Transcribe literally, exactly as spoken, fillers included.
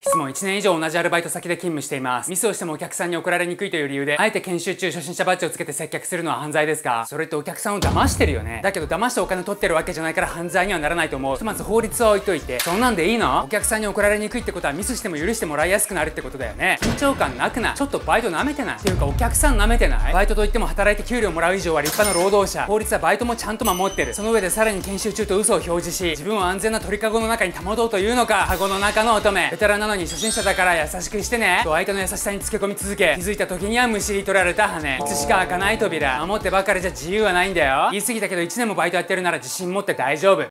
いつもいちねん以上同じアルバイト先で勤務しています。ミスをしてもお客さんに怒られにくいという理由で、あえて研修中初心者バッジをつけて接客するのは犯罪ですか？それってお客さんを騙してるよね。だけど騙してお金取ってるわけじゃないから犯罪にはならないと思う。ひとまず法律は置いといて、そんなんでいいの？お客さんに怒られにくいってことはミスしても許してもらいやすくなるってことだよね。緊張感なくない？ちょっとバイト舐めてない？っていうかお客さん舐めてない？バイトといっても働いて給料もらう以上は立派な労働者。法律はバイトもちゃんと守ってる。その上でさらに研修中と嘘を表示し、自分を安全な鳥かごの中に保とうというのか。カゴの中の乙女。ベテランなのに初心者だから優しくしてねと相手の優しさにつけ込み続け、気づいた時にはむしり取られた羽。いつしか開かない扉。守ってばかりじゃ自由はないんだよ。言い過ぎたけどいちねんもバイトやってるなら自信持って大丈夫。